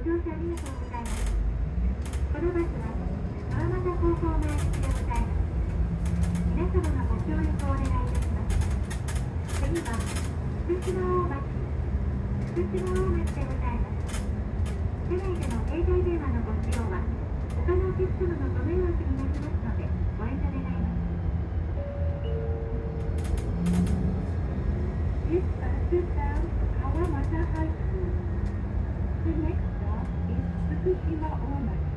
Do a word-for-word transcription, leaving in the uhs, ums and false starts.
乗車ありがとうございます。このバスは川俣高校前行きでございます。皆様のご協力をお願いいたします。次は福島大町、福島大町でございます。車内での携帯電話のご使用は他のお客様のご迷惑になりますのでご遠慮願います。This bus is bound for Kawamata High School. The next stop is Fukushima Omachi.